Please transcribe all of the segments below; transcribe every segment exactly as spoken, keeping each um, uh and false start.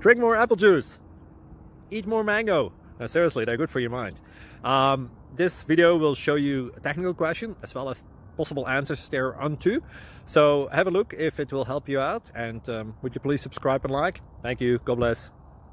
Drink more apple juice. Eat more mango. No, seriously, they're good for your mind. Um, this video will show you a technical question as well as possible answers thereunto. So have a look if it will help you out. And um, would you please subscribe and like? Thank you. God bless.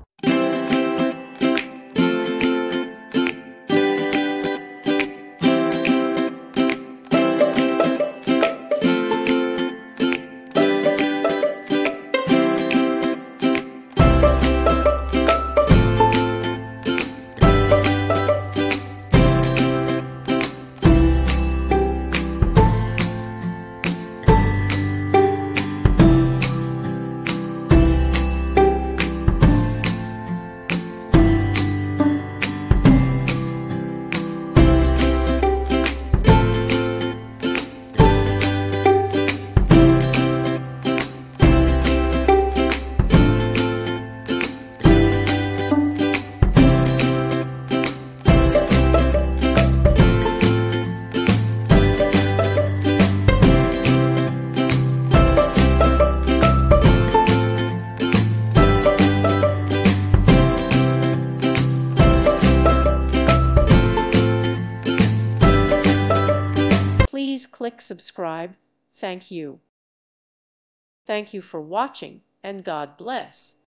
Please click subscribe. Thank you. Thank you for watching, and God bless.